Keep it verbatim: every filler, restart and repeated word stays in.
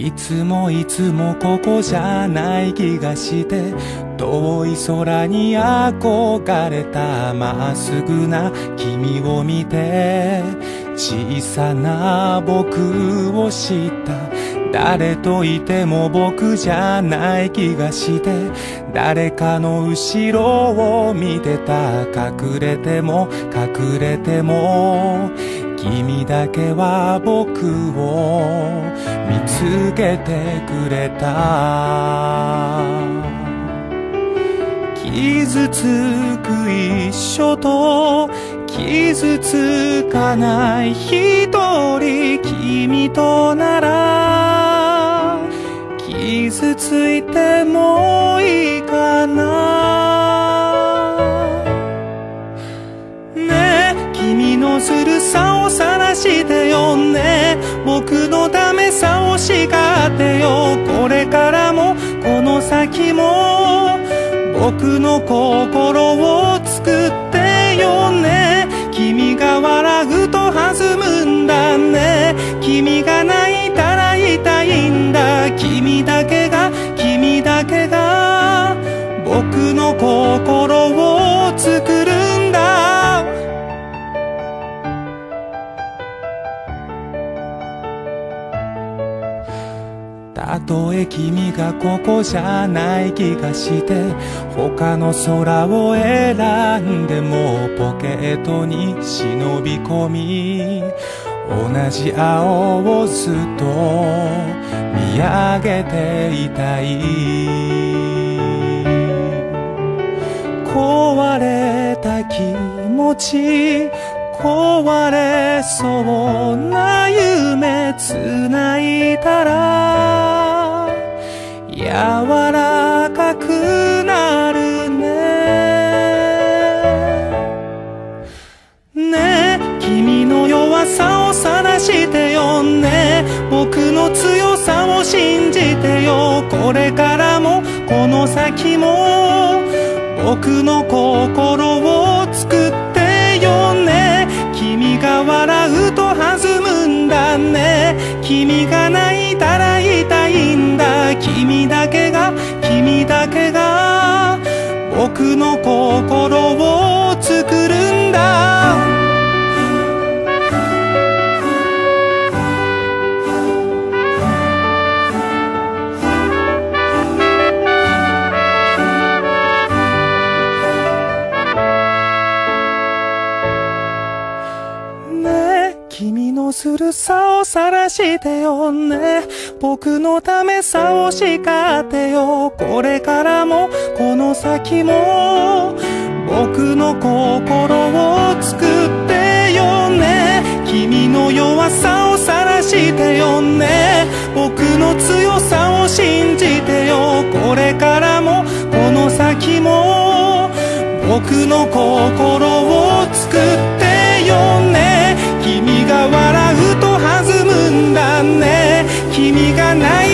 いつもいつもここじゃない気がして、遠い空に憧れたまっすぐな君を見て、小さな僕を知った。誰といても僕じゃない気がして、誰かの後ろを見てた。隠れても隠れても君だけは僕を見つけてくれた。傷つく一緒と傷つかない一人、君となら傷ついてもいいかな。ねえ君のずるさを晒してよね、僕のダメさを叱ってよ。これからもこの先も僕の心を作ってよね。君が笑うと弾むんだね。君が泣いたら痛いんだ。君だけが君だけが僕の心を作るんだ。たとえ君がここじゃない気がして、他の空を選んでもポケットに忍び込み、同じ青をずっと見上げていたい。壊れた気持ち、壊れそうな夢繋いだら柔らかくなるね。ねえ君の弱さを晒してよね、僕の強さを信じてよ。これからもこの先も僕の心を作ってよね。君が笑うと弾むんだね。君が泣いたら痛いんだ。君だけが君だけが僕の心を作るんだ。君のずるさを晒してよね、僕のためさを叱ってよ。これからもこの先も僕の心を作ってよね。君の弱さを晒してよね、僕の強さを信じてよ。これからもこの先も僕の心を作ってよね。君が笑うと弾むんだね。君が泣い